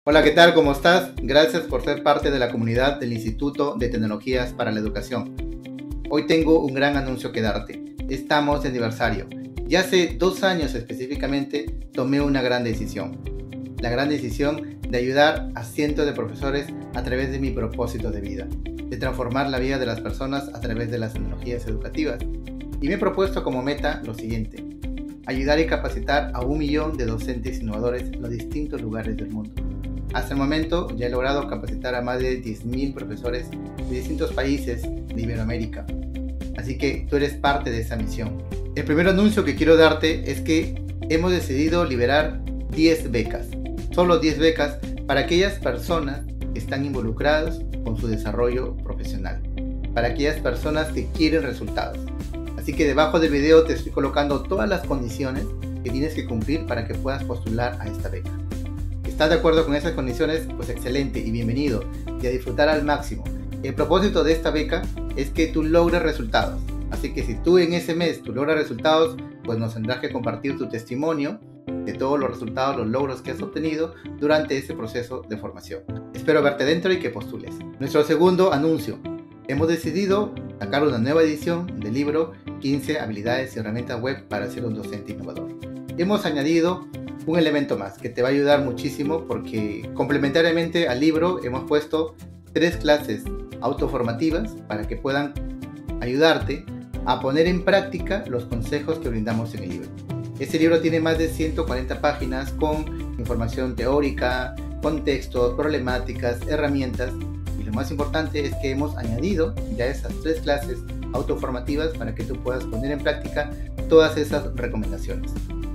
Hola, ¿qué tal? ¿Cómo estás? Gracias por ser parte de la comunidad del Instituto de Tecnologías para la Educación. Hoy tengo un gran anuncio que darte. Estamos de aniversario. Ya hace 2 años específicamente tomé una gran decisión. La gran decisión de ayudar a cientos de profesores a través de mi propósito de vida, de transformar la vida de las personas a través de las tecnologías educativas. Y me he propuesto como meta lo siguiente: ayudar y capacitar a 1 millón de docentes innovadores en los distintos lugares del mundo. Hasta el momento ya he logrado capacitar a más de 10.000 profesores de distintos países de Iberoamérica. Así que tú eres parte de esa misión. El primer anuncio que quiero darte es que hemos decidido liberar 10 becas. Solo 10 becas para aquellas personas que están involucradas con su desarrollo profesional. Para aquellas personas que quieren resultados. Así que debajo del video te estoy colocando todas las condiciones que tienes que cumplir para que puedas postular a esta beca. ¿Estás de acuerdo con esas condiciones? Pues excelente y bienvenido, y a disfrutar al máximo. El propósito de esta beca es que tú logres resultados. Así que si tú en ese mes tú logras resultados, pues nos tendrás que compartir tu testimonio de todos los resultados, los logros que has obtenido durante ese proceso de formación. Espero verte dentro y que postules. Nuestro segundo anuncio. Hemos decidido sacar una nueva edición del libro 15 habilidades y herramientas web para ser un docente innovador. Hemos añadido un elemento más que te va a ayudar muchísimo, porque complementariamente al libro hemos puesto 3 clases autoformativas para que puedan ayudarte a poner en práctica los consejos que brindamos en el libro. Este libro tiene más de 140 páginas con información teórica, contextos, problemáticas, herramientas, y lo más importante es que hemos añadido ya esas 3 clases autoformativas para que tú puedas poner en práctica todas esas recomendaciones.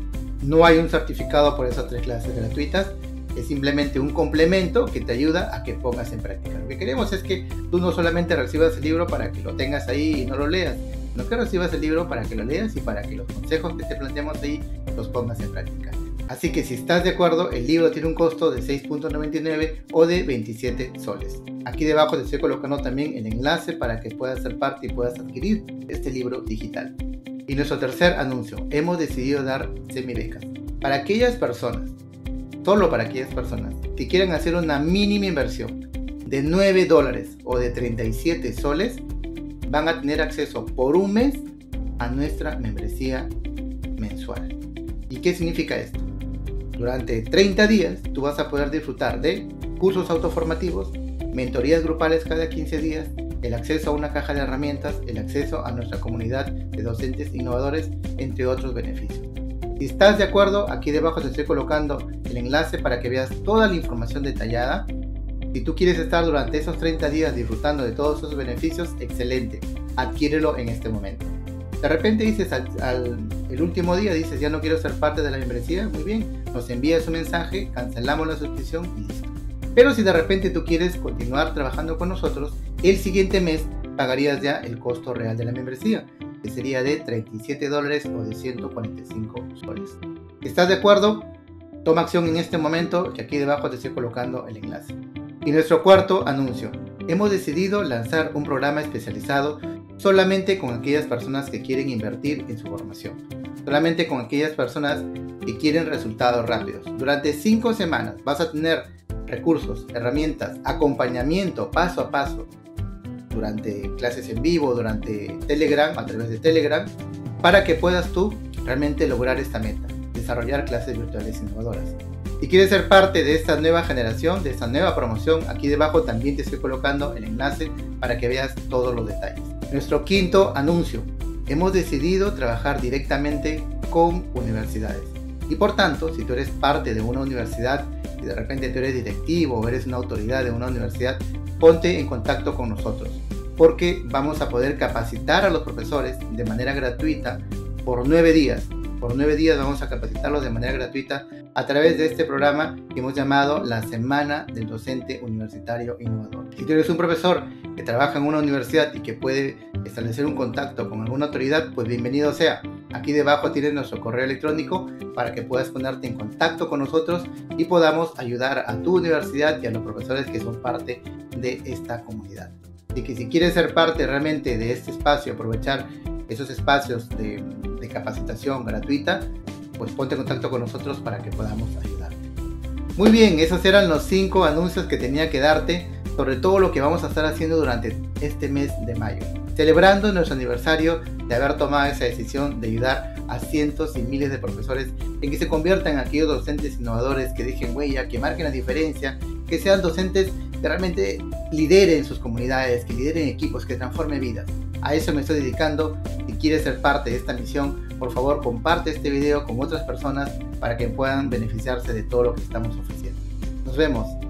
No hay un certificado por esas 3 clases gratuitas, es simplemente un complemento que te ayuda a que pongas en práctica. Lo que queremos es que tú no solamente recibas el libro para que lo tengas ahí y no lo leas, sino que recibas el libro para que lo leas y para que los consejos que te planteamos ahí los pongas en práctica. Así que si estás de acuerdo, el libro tiene un costo de 6.99 o de 27 soles. Aquí debajo te estoy colocando también el enlace para que puedas ser parte y puedas adquirir este libro digital. Y nuestro tercer anuncio, hemos decidido dar semibecas para aquellas personas, solo para aquellas personas que quieran hacer una mínima inversión de $9 o de 37 soles, van a tener acceso por un mes a nuestra membresía mensual. ¿Y qué significa esto? Durante 30 días tú vas a poder disfrutar de cursos autoformativos, mentorías grupales cada 15 días, el acceso a una caja de herramientas, el acceso a nuestra comunidad de docentes innovadores, entre otros beneficios. Si estás de acuerdo, aquí debajo te estoy colocando el enlace para que veas toda la información detallada. Si tú quieres estar durante esos 30 días disfrutando de todos esos beneficios, excelente, adquiérelo en este momento. De repente dices el último día, dices ya no quiero ser parte de la membresía, muy bien, nos envías un mensaje, cancelamos la suscripción y listo. Pero si de repente tú quieres continuar trabajando con nosotros, el siguiente mes pagarías ya el costo real de la membresía, que sería de $37 o de 145 soles. ¿Estás de acuerdo? Toma acción en este momento, que aquí debajo te estoy colocando el enlace. Y nuestro cuarto anuncio. Hemos decidido lanzar un programa especializado solamente con aquellas personas que quieren invertir en su formación. Solamente con aquellas personas que quieren resultados rápidos. Durante 5 semanas vas a tener recursos, herramientas, acompañamiento paso a paso, durante clases en vivo, durante Telegram, a través de Telegram, para que puedas tú realmente lograr esta meta, desarrollar clases virtuales innovadoras. Si quieres ser parte de esta nueva generación, de esta nueva promoción, aquí debajo también te estoy colocando el enlace para que veas todos los detalles. Nuestro quinto anuncio. Hemos decidido trabajar directamente con universidades. Y por tanto, si tú eres parte de una universidad y de repente tú eres directivo o eres una autoridad de una universidad, ponte en contacto con nosotros, porque vamos a poder capacitar a los profesores de manera gratuita por 9 días. Por 9 días vamos a capacitarlos de manera gratuita a través de este programa que hemos llamado la Semana del Docente Universitario Innovador. Si tú eres un profesor que trabaja en una universidad y que puede establecer un contacto con alguna autoridad, pues bienvenido sea. Aquí debajo tienes nuestro correo electrónico para que puedas ponerte en contacto con nosotros y podamos ayudar a tu universidad y a los profesores que son parte de esta comunidad. Así que si quieres ser parte realmente de este espacio, aprovechar esos espacios de capacitación gratuita, pues ponte en contacto con nosotros para que podamos ayudarte. Muy bien, esos eran los 5 anuncios que tenía que darte sobre todo lo que vamos a estar haciendo durante este mes de mayo, celebrando nuestro aniversario de haber tomado esa decisión de ayudar a cientos y miles de profesores en que se conviertan en aquellos docentes innovadores que dejen huella, que marquen la diferencia, que sean docentes que realmente lideren sus comunidades, que lideren equipos, que transformen vidas. A eso me estoy dedicando. Si quieres ser parte de esta misión, por favor comparte este video con otras personas para que puedan beneficiarse de todo lo que estamos ofreciendo. Nos vemos.